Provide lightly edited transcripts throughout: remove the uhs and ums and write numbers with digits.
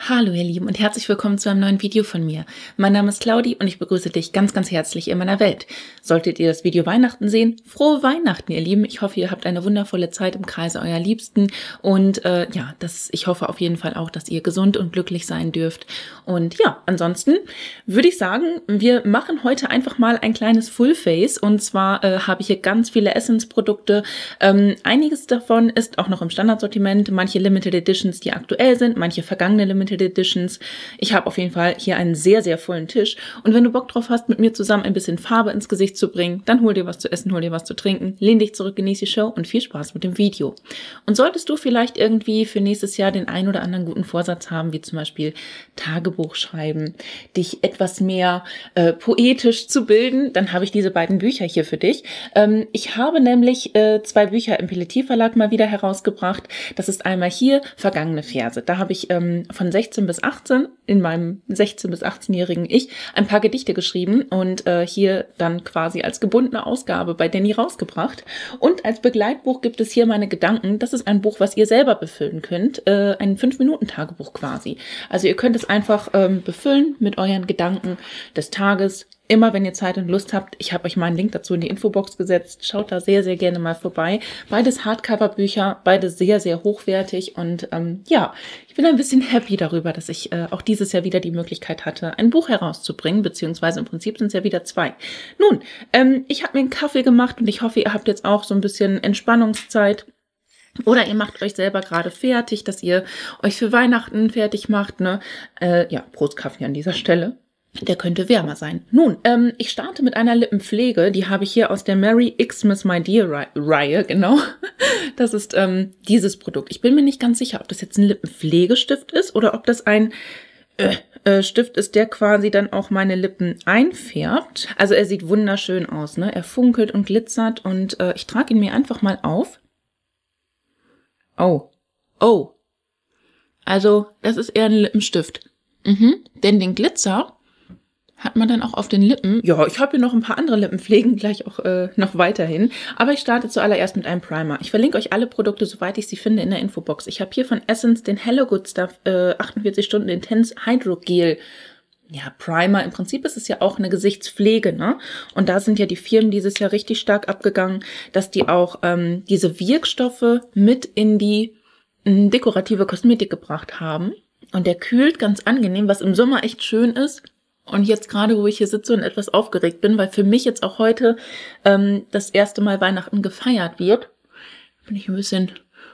Hallo ihr Lieben und herzlich willkommen zu einem neuen Video von mir. Mein Name ist Claudi und ich begrüße dich ganz, ganz herzlich in meiner Welt. Solltet ihr das Video Weihnachten sehen, frohe Weihnachten ihr Lieben. Ich hoffe, ihr habt eine wundervolle Zeit im Kreise eurer Liebsten und ich hoffe auf jeden Fall auch, dass ihr gesund und glücklich sein dürft. Und ja, ansonsten würde ich sagen, wir machen heute einfach mal ein kleines Fullface und zwar habe ich hier ganz viele Essence-Produkte. Einiges davon ist auch noch im Standardsortiment, manche Limited Editions, die aktuell sind, manche vergangene Limited Editions. Ich habe auf jeden Fall hier einen sehr, sehr vollen Tisch. Und wenn du Bock drauf hast, mit mir zusammen ein bisschen Farbe ins Gesicht zu bringen, dann hol dir was zu essen, hol dir was zu trinken, lehn dich zurück, genieß die Show und viel Spaß mit dem Video. Und solltest du vielleicht irgendwie für nächstes Jahr den ein oder anderen guten Vorsatz haben, wie zum Beispiel Tagebuch schreiben, dich etwas mehr poetisch zu bilden, dann habe ich diese beiden Bücher hier für dich. Ich habe nämlich 2 Bücher im Pelletier Verlag mal wieder herausgebracht. Das ist einmal hier Vergangene Verse. Da habe ich von 16 bis 18, in meinem 16- bis 18-jährigen Ich, ein paar Gedichte geschrieben und hier dann quasi als gebundene Ausgabe bei Danny rausgebracht. Und als Begleitbuch gibt es hier meine Gedanken. Das ist ein Buch, was ihr selber befüllen könnt. Ein 5-Minuten-Tagebuch quasi. Also ihr könnt es einfach befüllen mit euren Gedanken des Tages. Immer wenn ihr Zeit und Lust habt, ich habe euch mal einen Link dazu in die Infobox gesetzt, schaut da sehr, sehr gerne mal vorbei. Beides Hardcover-Bücher, beide sehr, sehr hochwertig und ich bin ein bisschen happy darüber, dass ich auch dieses Jahr wieder die Möglichkeit hatte, ein Buch herauszubringen, beziehungsweise im Prinzip sind es ja wieder 2. Nun, ich habe mir einen Kaffee gemacht und ich hoffe, ihr habt jetzt auch so ein bisschen Entspannungszeit. Oder ihr macht euch selber gerade fertig, dass ihr euch für Weihnachten fertig macht, ne? Prost Kaffee an dieser Stelle. Der könnte wärmer sein. Nun, ich starte mit einer Lippenpflege. Die habe ich hier aus der Merry Xmas My Dear Reihe, genau. Das ist dieses Produkt. Ich bin mir nicht ganz sicher, ob das jetzt ein Lippenpflegestift ist oder ob das ein Stift ist, der quasi dann auch meine Lippen einfärbt. Also er sieht wunderschön aus, ne? Er funkelt und glitzert und ich trage ihn mir einfach mal auf. Oh. Also das ist eher ein Lippenstift. Denn den Glitzer hat man dann auch auf den Lippen. Ja, ich habe hier noch ein paar andere Lippenpflegen, gleich auch noch weiterhin. Aber ich starte zuallererst mit einem Primer. Ich verlinke euch alle Produkte, soweit ich sie finde, in der Infobox. Ich habe hier von Essence den Hello Good Stuff 48 Stunden Intense Hydrogel. Ja, Primer. Im Prinzip ist es ja auch eine Gesichtspflege, ne? Und da sind ja die Firmen dieses Jahr richtig stark abgegangen, dass die auch diese Wirkstoffe mit in die dekorative Kosmetik gebracht haben. Und der kühlt ganz angenehm, was im Sommer echt schön ist. Und jetzt gerade, wo ich hier sitze und etwas aufgeregt bin, weil für mich jetzt auch heute das erste Mal Weihnachten gefeiert wird, bin ich ein bisschen,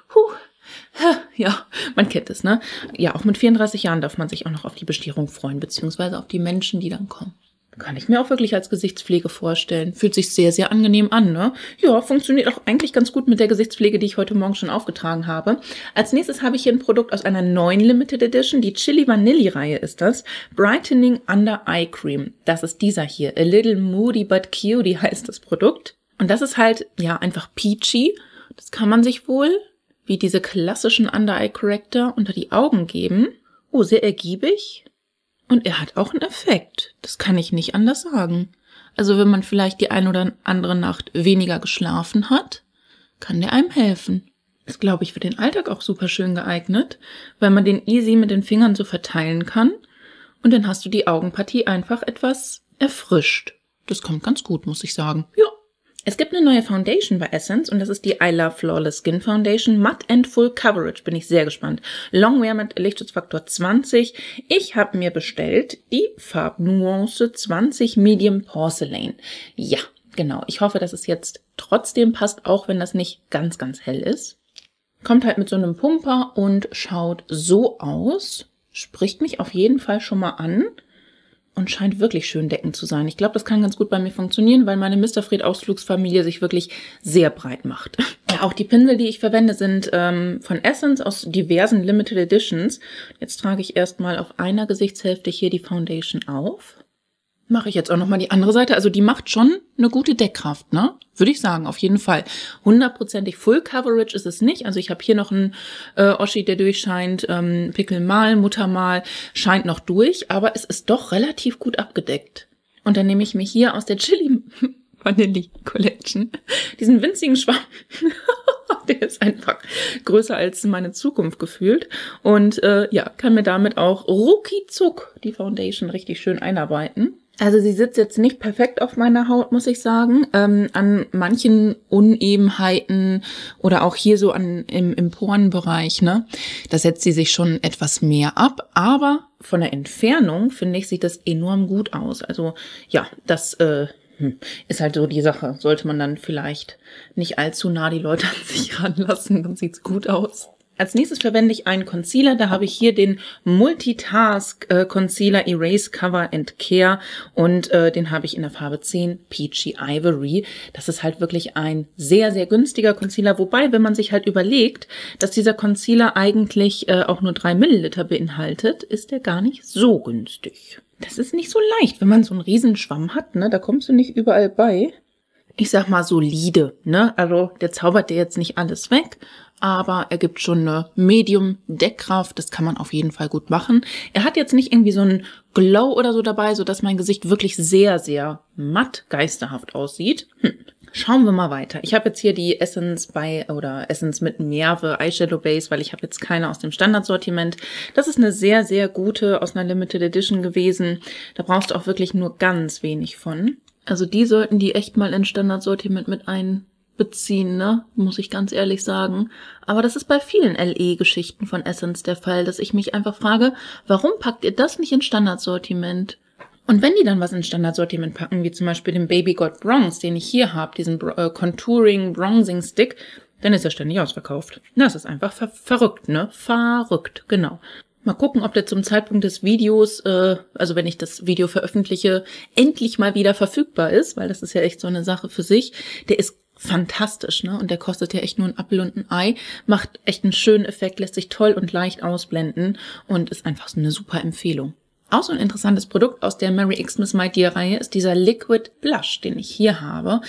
ja, man kennt es, ne? Ja, auch mit 34 Jahren darf man sich auch noch auf die Bescherung freuen, beziehungsweise auf die Menschen, die dann kommen. Kann ich mir auch wirklich als Gesichtspflege vorstellen. Fühlt sich sehr, sehr angenehm an, ne? Ja, funktioniert auch eigentlich ganz gut mit der Gesichtspflege, die ich heute Morgen schon aufgetragen habe. Als nächstes habe ich hier ein Produkt aus einer neuen Limited Edition. Die Chili Vanille Reihe ist das. Brightening Under Eye Cream. Das ist dieser hier. A Little Moody But Cutie heißt das Produkt. Und das ist halt, ja, einfach peachy. Das kann man sich wohl, wie diese klassischen Under Eye Corrector, unter die Augen geben. Oh, sehr ergiebig. Und er hat auch einen Effekt. Das kann ich nicht anders sagen. Also wenn man vielleicht die ein oder andere Nacht weniger geschlafen hat, kann der einem helfen. Ist, glaube ich, für den Alltag auch super schön geeignet, weil man den easy mit den Fingern so verteilen kann. Und dann hast du die Augenpartie einfach etwas erfrischt. Das kommt ganz gut, muss ich sagen. Ja. Es gibt eine neue Foundation bei Essence und das ist die I Love Flawless Skin Foundation Matte and Full Coverage. Bin ich sehr gespannt. Longwear mit Lichtschutzfaktor 20. Ich habe mir bestellt die Farbnuance 20 Medium Porcelain. Ja, genau. Ich hoffe, dass es jetzt trotzdem passt, auch wenn das nicht ganz, ganz hell ist. Kommt halt mit so einem Pumper und schaut so aus. Spricht mich auf jeden Fall schon mal an. Und scheint wirklich schön deckend zu sein. Ich glaube, das kann ganz gut bei mir funktionieren, weil meine Mr. Fred Ausflugsfamilie sich wirklich sehr breit macht. Ja, auch die Pinsel, die ich verwende, sind von Essence aus diversen Limited Editions. Jetzt trage ich erstmal auf einer Gesichtshälfte hier die Foundation auf. Mache ich jetzt auch nochmal die andere Seite. Also die macht schon eine gute Deckkraft, ne? Würde ich sagen, auf jeden Fall. 100%ig Full Coverage ist es nicht. Also ich habe hier noch einen Oschi, der durchscheint. Pickelmal, Muttermal scheint noch durch. Aber es ist doch relativ gut abgedeckt. Und dann nehme ich mir hier aus der Chili Vanille Collection diesen winzigen Schwamm Der ist einfach größer als meine Zukunft gefühlt. Und ja, kann mir damit auch rucki-zuck die Foundation richtig schön einarbeiten. Also sie sitzt jetzt nicht perfekt auf meiner Haut, muss ich sagen. An manchen Unebenheiten oder auch hier so im Porenbereich, ne, da setzt sie sich schon etwas mehr ab. Aber von der Entfernung, finde ich, sieht das enorm gut aus. Also ja, das ist halt so die Sache. Sollte man dann vielleicht nicht allzu nah die Leute an sich ranlassen, dann sieht's gut aus. Als nächstes verwende ich einen Concealer. Da habe ich hier den Multitask Concealer Erase Cover and Care und den habe ich in der Farbe 10 Peachy Ivory. Das ist halt wirklich ein sehr, sehr günstiger Concealer. Wobei, wenn man sich halt überlegt, dass dieser Concealer eigentlich auch nur 3 Milliliter beinhaltet, ist der gar nicht so günstig. Das ist nicht so leicht, wenn man so einen Riesenschwamm hat, ne? Da kommst du nicht überall bei. Ich sag mal solide, ne? Also der zaubert dir jetzt nicht alles weg, aber er gibt schon eine Medium-Deckkraft. Das kann man auf jeden Fall gut machen. Er hat jetzt nicht irgendwie so einen Glow oder so dabei, sodass mein Gesicht wirklich sehr, sehr matt geisterhaft aussieht. Schauen wir mal weiter. Ich habe jetzt hier die Essence mit Meerwe Eyeshadow Base, weil ich habe jetzt keine aus dem Standardsortiment. Das ist eine sehr, sehr gute aus einer Limited Edition gewesen. Da brauchst du auch wirklich nur ganz wenig von. Also die sollten die echt mal in Standardsortiment mit einbeziehen, ne? Muss ich ganz ehrlich sagen. Aber das ist bei vielen LE-Geschichten von Essence der Fall, dass ich mich einfach frage, warum packt ihr das nicht in Standardsortiment? Und wenn die dann was in Standardsortiment packen, wie zum Beispiel den Baby Got Bronze, den ich hier habe, diesen Contouring Bronzing Stick, dann ist er ständig ausverkauft. Das ist einfach verrückt, ne? Verrückt, genau. Mal gucken, ob der zum Zeitpunkt des Videos, also wenn ich das Video veröffentliche, endlich mal wieder verfügbar ist, weil das ist ja echt so eine Sache für sich. Der ist fantastisch, ne? Und der kostet ja echt nur ein Apfel und ein Ei, macht echt einen schönen Effekt, lässt sich toll und leicht ausblenden und ist einfach so eine super Empfehlung. Auch so ein interessantes Produkt aus der Merry Xmas My Dear Reihe ist dieser Liquid Blush, den ich hier habe.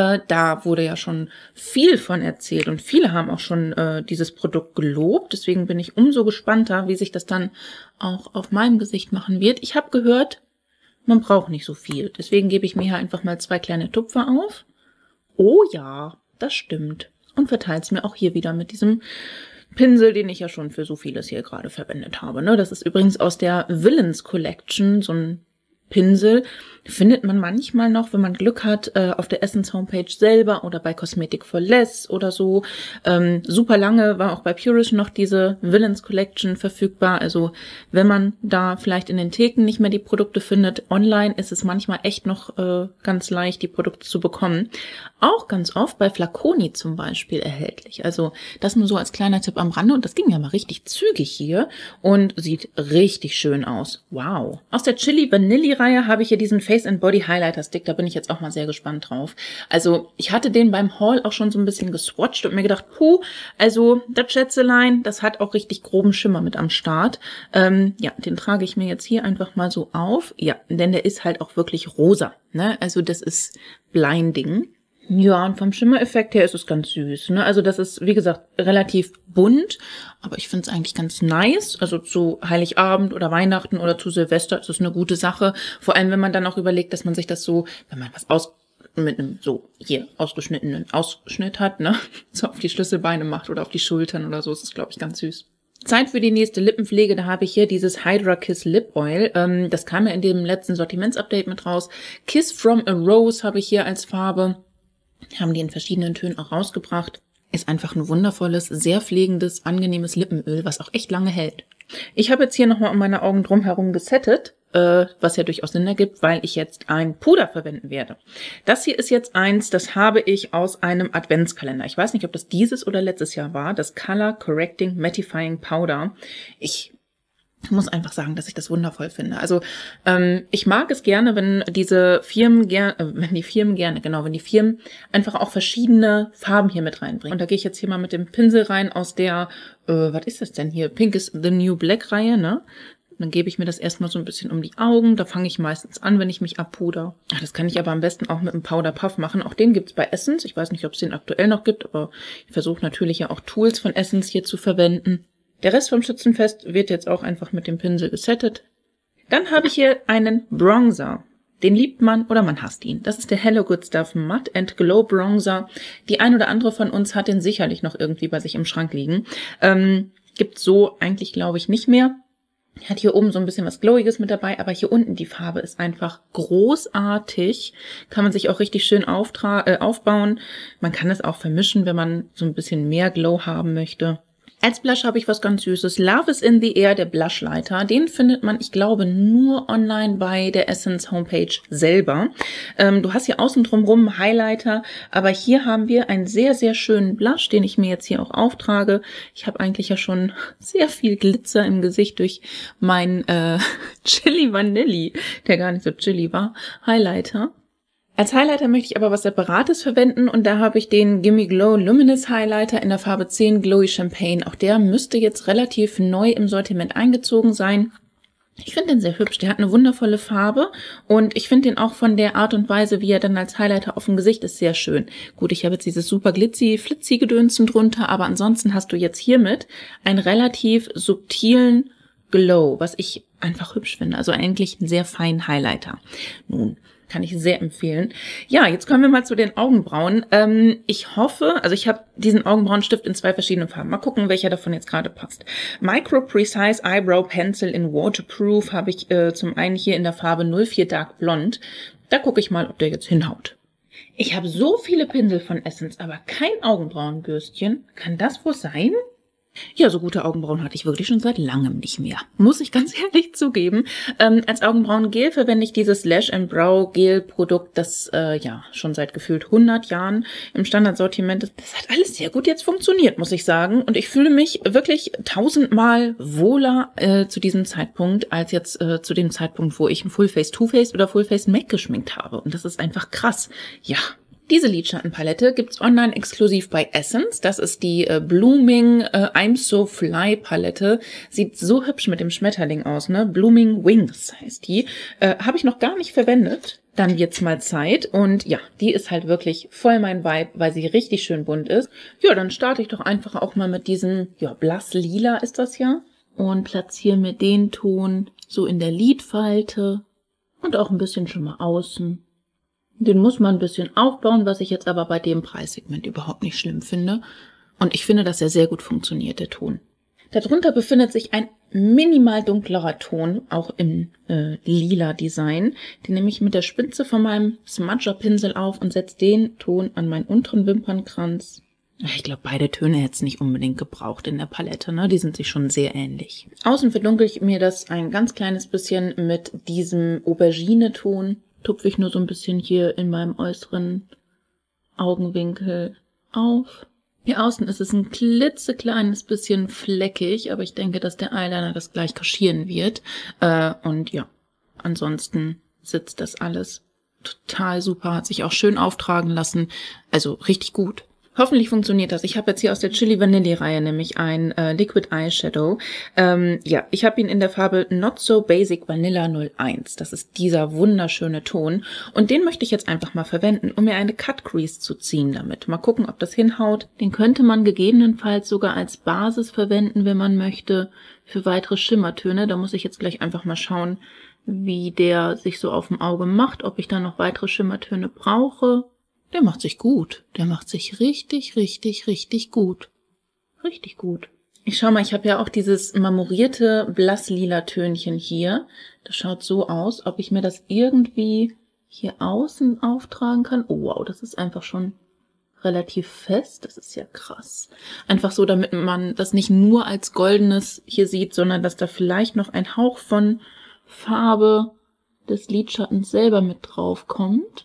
Da wurde ja schon viel von erzählt und viele haben auch schon dieses Produkt gelobt. Deswegen bin ich umso gespannter, wie sich das dann auch auf meinem Gesicht machen wird. Ich habe gehört, man braucht nicht so viel. Deswegen gebe ich mir hier einfach mal 2 kleine Tupfer auf. Oh ja, das stimmt. Und verteile es mir auch hier wieder mit diesem Pinsel, den ich ja schon für so vieles hier gerade verwendet habe. Ne? Das ist übrigens aus der Villains Collection, so ein Pinsel. Findet man manchmal noch, wenn man Glück hat, auf der Essence Homepage selber oder bei Cosmetic for Less oder so. Super lange war auch bei Purish noch diese Villains Collection verfügbar. Also wenn man da vielleicht in den Theken nicht mehr die Produkte findet, online ist es manchmal echt noch ganz leicht, die Produkte zu bekommen. Auch ganz oft bei Flaconi zum Beispiel erhältlich. Also das nur so als kleiner Tipp am Rande. Und das ging ja mal richtig zügig hier und sieht richtig schön aus. Wow. Aus der Chili Vanilli Reihe habe ich hier diesen Face and Body Highlighter Stick, da bin ich jetzt auch mal sehr gespannt drauf. Also ich hatte den beim Haul auch schon so ein bisschen geswatcht und mir gedacht, also das Schätzelein, das hat auch richtig groben Schimmer mit am Start. Ja, den trage ich mir jetzt hier einfach mal so auf. Ja, denn der ist halt auch wirklich rosa, ne? Also das ist blinding. Ja, und vom Schimmereffekt her ist es ganz süß, ne? Also das ist, wie gesagt, relativ bunt, aber ich finde es eigentlich ganz nice. Also zu Heiligabend oder Weihnachten oder zu Silvester ist es eine gute Sache. Vor allem, wenn man dann auch überlegt, dass man sich das so, wenn man was mit einem so hier ausgeschnittenen Ausschnitt hat, ne? So auf die Schlüsselbeine macht oder auf die Schultern oder so, ist es, glaube ich, ganz süß. Zeit für die nächste Lippenpflege, da habe ich hier dieses Hydra Kiss Lip Oil. Das kam ja in dem letzten Sortimentsupdate mit raus. Kiss from a Rose habe ich hier als Farbe. Haben die in verschiedenen Tönen auch rausgebracht. Ist einfach ein wundervolles, sehr pflegendes, angenehmes Lippenöl, was auch echt lange hält. Ich habe jetzt hier nochmal um meine Augen drumherum gesettet, was ja durchaus Sinn ergibt, weil ich jetzt ein Puder verwenden werde. Das hier ist jetzt eins, das habe ich aus einem Adventskalender. Ich weiß nicht, ob das dieses oder letztes Jahr war. Das Color Correcting Mattifying Powder. Ich muss einfach sagen, dass ich das wundervoll finde. Also ich mag es gerne, wenn die Firmen einfach auch verschiedene Farben hier mit reinbringen. Und da gehe ich jetzt hier mal mit dem Pinsel rein aus der, was ist das denn hier? Pink is the New Black Reihe, ne? Dann gebe ich mir das erstmal so ein bisschen um die Augen. Da fange ich meistens an, wenn ich mich abpuder. Das kann ich aber am besten auch mit einem Powder Puff machen. Auch den gibt's bei Essence. Ich weiß nicht, ob es den aktuell noch gibt, aber ich versuche natürlich ja auch Tools von Essence hier zu verwenden. Der Rest vom Schützenfest wird jetzt auch einfach mit dem Pinsel gesettet. Dann habe ich hier einen Bronzer. Den liebt man oder man hasst ihn. Das ist der Hello Good Stuff Matte and Glow Bronzer. Die ein oder andere von uns hat den sicherlich noch irgendwie bei sich im Schrank liegen. Gibt so eigentlich, glaube ich, nicht mehr. Hat hier oben so ein bisschen was Glowiges mit dabei, aber hier unten die Farbe ist einfach großartig. Kann man sich auch richtig schön aufbauen. Man kann es auch vermischen, wenn man so ein bisschen mehr Glow haben möchte. Als Blush habe ich was ganz Süßes. Love is in the Air, der Blushlighter. Den findet man, ich glaube, nur online bei der Essence Homepage selber. Du hast hier außen drumherum einen Highlighter, aber hier haben wir einen sehr, sehr schönen Blush, den ich mir jetzt hier auch auftrage. Ich habe eigentlich ja schon sehr viel Glitzer im Gesicht durch meinen Chili Vanilli, der gar nicht so chilly war, Highlighter. Als Highlighter möchte ich aber was Separates verwenden und da habe ich den Gimme Glow Luminous Highlighter in der Farbe 10 Glowy Champagne. Auch der müsste jetzt relativ neu im Sortiment eingezogen sein. Ich finde den sehr hübsch, der hat eine wundervolle Farbe und ich finde den auch von der Art und Weise, wie er dann als Highlighter auf dem Gesicht ist, sehr schön. Gut, ich habe jetzt dieses super glitzy-flitzy-Gedönsen drunter, aber ansonsten hast du jetzt hiermit einen relativ subtilen Glow, was ich einfach hübsch finde. Also eigentlich einen sehr feinen Highlighter. Nun, kann ich sehr empfehlen. Ja, jetzt kommen wir mal zu den Augenbrauen. Ich hoffe, also ich habe diesen Augenbrauenstift in 2 verschiedenen Farben. Mal gucken, welcher davon jetzt gerade passt. Micro Precise Eyebrow Pencil in Waterproof habe ich zum einen hier in der Farbe 04 Dark Blonde. Da gucke ich mal, ob der jetzt hinhaut. Ich habe so viele Pinsel von Essence, aber kein Augenbrauenbürstchen. Kann das wohl sein? Ja, so gute Augenbrauen hatte ich wirklich schon seit langem nicht mehr. Muss ich ganz ehrlich zugeben. Als Augenbrauengel verwende ich dieses Lash and Brow Gel Produkt, das ja schon seit gefühlt 100 Jahren im Standardsortiment ist. Das hat alles sehr gut jetzt funktioniert, muss ich sagen. Und ich fühle mich wirklich 1000-mal wohler zu diesem Zeitpunkt, als jetzt zu dem Zeitpunkt, wo ich ein Full-Face Too Faced oder Full-Face MAC geschminkt habe. Und das ist einfach krass. Ja. Diese Lidschattenpalette gibt's online exklusiv bei Essence. Das ist die Blooming I'm So Fly Palette. Sieht so hübsch mit dem Schmetterling aus, ne? Blooming Wings heißt die. Habe ich noch gar nicht verwendet. Dann wird's mal Zeit. Und ja, die ist halt wirklich voll mein Vibe, weil sie richtig schön bunt ist. Ja, dann starte ich doch einfach auch mal mit diesem, ja, blass lila ist das ja. Und platziere mir den Ton so in der Lidfalte und auch ein bisschen schon mal außen. Den muss man ein bisschen aufbauen, was ich jetzt aber bei dem Preissegment überhaupt nicht schlimm finde. Und ich finde, dass er sehr gut funktioniert, der Ton. Darunter befindet sich ein minimal dunklerer Ton, auch im lila Design. Den nehme ich mit der Spitze von meinem Smudger-Pinsel auf und setze den Ton an meinen unteren Wimpernkranz. Ich glaube, beide Töne hätte es nicht unbedingt gebraucht in der Palette, ne? Die sind sich schon sehr ähnlich. Außen verdunkel ich mir das ein ganz kleines bisschen mit diesem Aubergine-Ton. Tupfe ich nur so ein bisschen hier in meinem äußeren Augenwinkel auf. Hier außen ist es ein klitzekleines bisschen fleckig, aber ich denke, dass der Eyeliner das gleich kaschieren wird. Und ja, ansonsten sitzt das alles total super, hat sich auch schön auftragen lassen, also richtig gut. Hoffentlich funktioniert das. Ich habe jetzt hier aus der Chili Vanilli Reihe nämlich ein Liquid Eyeshadow. Ja, ich habe ihn in der Farbe Not So Basic Vanilla 01. Das ist dieser wunderschöne Ton. Und den möchte ich jetzt einfach mal verwenden, um mir eine Cut Crease zu ziehen damit. Mal gucken, ob das hinhaut. Den könnte man gegebenenfalls sogar als Basis verwenden, wenn man möchte, für weitere Schimmertöne. Da muss ich jetzt gleich einfach mal schauen, wie der sich so auf dem Auge macht, ob ich da noch weitere Schimmertöne brauche. Der macht sich gut. Der macht sich richtig, richtig, richtig gut. Richtig gut. Ich schau mal, ich habe ja auch dieses marmorierte blass-lila Tönchen hier. Das schaut so aus, ob ich mir das irgendwie hier außen auftragen kann. Oh wow, das ist einfach schon relativ fest. Das ist ja krass. Einfach so, damit man das nicht nur als goldenes hier sieht, sondern dass da vielleicht noch ein Hauch von Farbe des Lidschattens selber mit drauf kommt.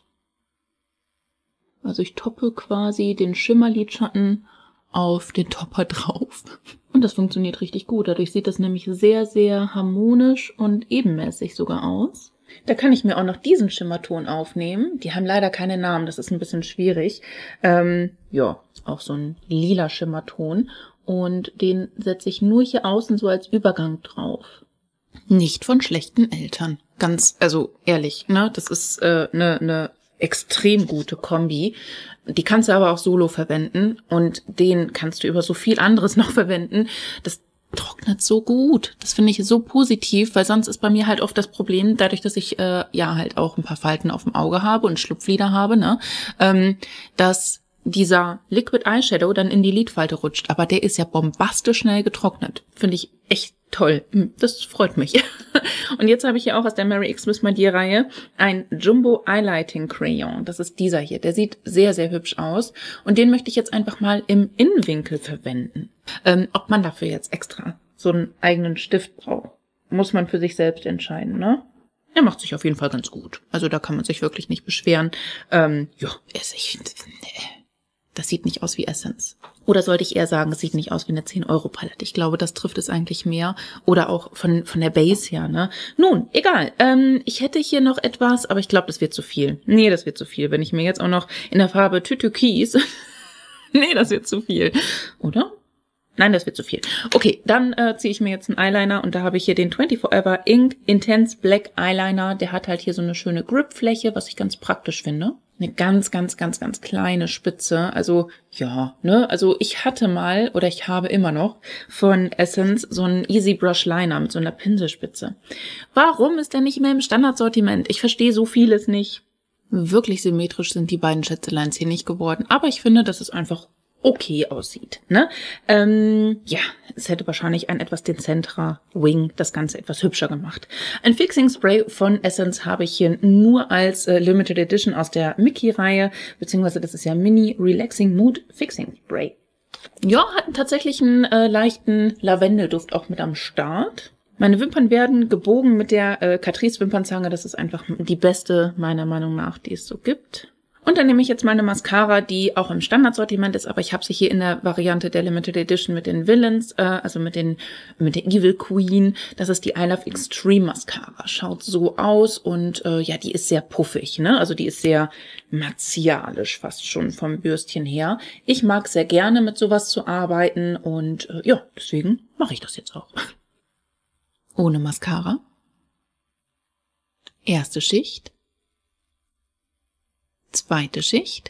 Also ich toppe quasi den Schimmerlidschatten auf den Topper drauf. Und das funktioniert richtig gut. Dadurch sieht das nämlich sehr, sehr harmonisch und ebenmäßig sogar aus. Da kann ich mir auch noch diesen Schimmerton aufnehmen. Die haben leider keine Namen, das ist ein bisschen schwierig. Ja, auch so ein lila Schimmerton. Und den setze ich nur hier außen so als Übergang drauf. Nicht von schlechten Eltern. Ganz, also ehrlich, ne? Das ist eine extrem gute Kombi. Die kannst du aber auch solo verwenden und den kannst du über so viel anderes noch verwenden. Das trocknet so gut. Das finde ich so positiv, weil sonst ist bei mir halt oft das Problem, dadurch, dass ich ja halt auch ein paar Falten auf dem Auge habe und Schlupflider habe, ne, dass dieser Liquid Eyeshadow dann in die Lidfalte rutscht. Aber der ist ja bombastisch schnell getrocknet. Finde ich echt toll. Das freut mich. Und jetzt habe ich hier auch aus der Mary Xmas My Dear Reihe ein Jumbo Highlighting Crayon. Das ist dieser hier. Der sieht sehr, sehr hübsch aus. Und den möchte ich jetzt einfach mal im Innenwinkel verwenden. Ob man dafür jetzt extra so einen eigenen Stift braucht, muss man für sich selbst entscheiden, ne? Er macht sich auf jeden Fall ganz gut. Also da kann man sich wirklich nicht beschweren. Das sieht nicht aus wie Essence. Oder sollte ich eher sagen, es sieht nicht aus wie eine 10-Euro-Palette. Ich glaube, das trifft es eigentlich mehr. Oder auch von der Base her, ne? Nun, egal. Ich hätte hier noch etwas, aber ich glaube, das wird zu viel. Nee, das wird zu viel. Wenn ich mir jetzt auch noch in der Farbe Türkis... nee, das wird zu viel. Oder? Nein, das wird zu viel. Okay, dann ziehe ich mir jetzt einen Eyeliner und da habe ich hier den 24 Forever Ink Intense Black Eyeliner. Der hat halt hier so eine schöne Gripfläche, was ich ganz praktisch finde. Eine ganz, ganz, ganz, ganz kleine Spitze. Also, ja, ne? Also ich hatte mal, oder ich habe immer noch, von Essence so einen Easy Brush Liner mit so einer Pinselspitze. Warum ist der nicht mehr im Standardsortiment? Ich verstehe so vieles nicht. Wirklich symmetrisch sind die beiden Schätzeleins hier nicht geworden. Aber ich finde, das ist einfach okay aussieht, ne? Ja, es hätte wahrscheinlich ein etwas dezenterer Wing das Ganze etwas hübscher gemacht. Ein Fixing Spray von Essence habe ich hier nur als Limited Edition aus der Mickey-Reihe, beziehungsweise das ist ja Mini Relaxing Mood Fixing Spray. Ja, hat tatsächlich einen leichten Lavendelduft auch mit am Start. Meine Wimpern werden gebogen mit der Catrice Wimpernzange. Das ist einfach die beste, meiner Meinung nach, die es so gibt. Und dann nehme ich jetzt meine Mascara, die auch im Standardsortiment ist, aber ich habe sie hier in der Variante der Limited Edition mit den Villains, also mit der Evil Queen. Das ist die I Love Extreme Mascara. Schaut so aus und ja, die ist sehr puffig, ne? Also die ist sehr martialisch fast schon vom Bürstchen her. Ich mag sehr gerne mit sowas zu arbeiten und ja, deswegen mache ich das jetzt auch. Ohne Mascara. Erste Schicht. Zweite Schicht.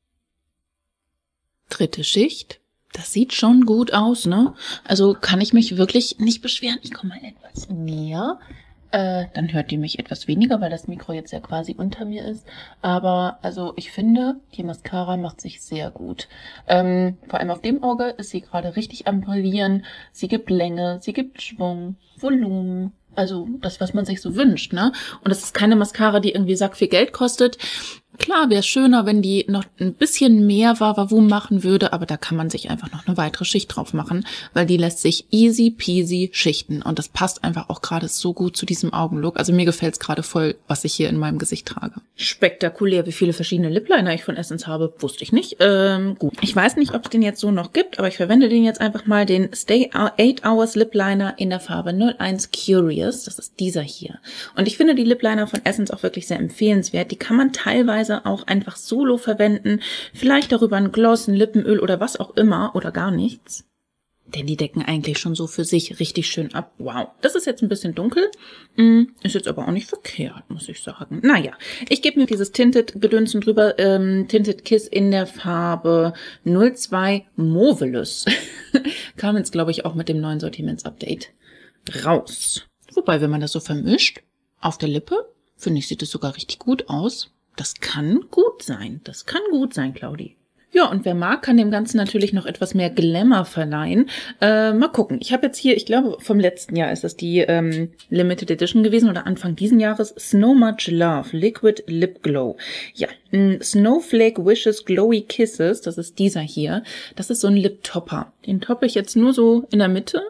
Dritte Schicht. Das sieht schon gut aus, ne? Also kann ich mich wirklich nicht beschweren. Ich komme mal etwas näher. Dann hört ihr mich etwas weniger, weil das Mikro jetzt ja quasi unter mir ist. Aber also ich finde, die Mascara macht sich sehr gut. Vor allem auf dem Auge ist sie gerade richtig am Brillieren. Sie gibt Länge, sie gibt Schwung, Volumen. Also das, was man sich so wünscht, ne? Und das ist keine Mascara, die irgendwie viel Geld kostet. Klar, wäre es schöner, wenn die noch ein bisschen mehr Wavavoom machen würde, aber da kann man sich einfach noch eine weitere Schicht drauf machen, weil die lässt sich easy peasy schichten und das passt einfach auch gerade so gut zu diesem Augenlook. Also mir gefällt es gerade voll, was ich hier in meinem Gesicht trage. Spektakulär, wie viele verschiedene Lip Liner ich von Essence habe, wusste ich nicht. Gut. Ich weiß nicht, ob es den jetzt so noch gibt, aber ich verwende den jetzt einfach mal, den Stay 8 Hours Lip Liner in der Farbe 01 Curious. Das ist dieser hier. Und ich finde die Lip Liner von Essence auch wirklich sehr empfehlenswert. Die kann man teilweise auch einfach solo verwenden. Vielleicht darüber ein Gloss, ein Lippenöl oder was auch immer oder gar nichts. Denn die decken eigentlich schon so für sich richtig schön ab. Wow, das ist jetzt ein bisschen dunkel. Ist jetzt aber auch nicht verkehrt, muss ich sagen. Naja, ich gebe mir dieses Tinted-Gedönsen drüber, Tinted Kiss in der Farbe 02 Movelus. Kam jetzt, glaube ich, auch mit dem neuen Sortiments-Update raus. Wobei, wenn man das so vermischt, auf der Lippe, finde ich, sieht es sogar richtig gut aus. Das kann gut sein. Das kann gut sein, Claudi. Ja, und wer mag, kann dem Ganzen natürlich noch etwas mehr Glamour verleihen. Mal gucken. Ich habe jetzt hier, ich glaube, vom letzten Jahr ist das die Limited Edition gewesen oder Anfang diesen Jahres. Snow Much Love Liquid Lip Glow. Ja, Snowflake Wishes Glowy Kisses. Das ist dieser hier. Das ist so ein Lip-Topper. Den toppe ich jetzt nur so in der Mitte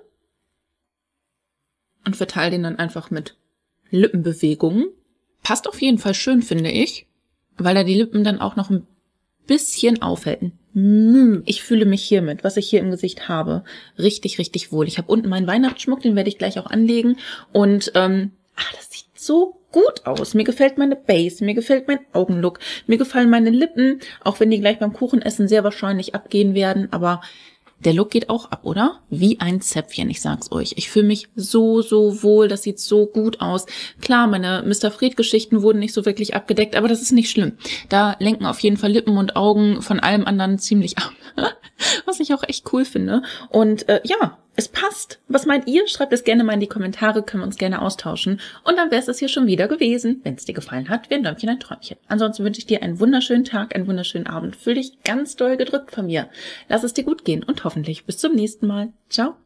und verteile den dann einfach mit Lippenbewegungen. Passt auf jeden Fall schön, finde ich, weil er die Lippen dann auch noch ein bisschen aufhält. Ich fühle mich hiermit, was ich hier im Gesicht habe, richtig, richtig wohl. Ich habe unten meinen Weihnachtsschmuck, den werde ich gleich auch anlegen. Und das sieht so gut aus. Mir gefällt meine Base, mir gefällt mein Augenlook, mir gefallen meine Lippen, auch wenn die gleich beim Kuchenessen sehr wahrscheinlich abgehen werden, aber der Look geht auch ab, oder? Wie ein Zäpfchen, ich sag's euch. Ich fühle mich so, so wohl, das sieht so gut aus. Klar, meine Mr. Fried-Geschichten wurden nicht so wirklich abgedeckt, aber das ist nicht schlimm. Da lenken auf jeden Fall Lippen und Augen von allem anderen ziemlich ab. Was ich auch echt cool finde. Und ja, es passt. Was meint ihr? Schreibt es gerne mal in die Kommentare, können wir uns gerne austauschen. Und dann wäre es das hier schon wieder gewesen. Wenn es dir gefallen hat, wäre ein Däumchen ein Träumchen. Ansonsten wünsche ich dir einen wunderschönen Tag, einen wunderschönen Abend. Fühl dich ganz doll gedrückt von mir. Lass es dir gut gehen und hoffentlich bis zum nächsten Mal. Ciao.